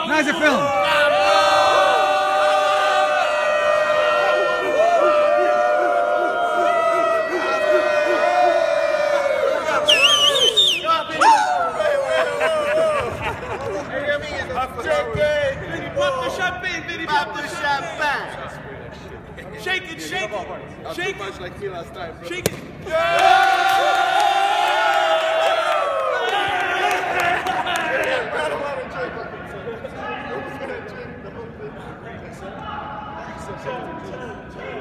How's it feeling? Pop the champagne, Vinny. Pop the champagne. Shake it, shake it. Shake it. Much like me last time, bro. Shake it. Yeah!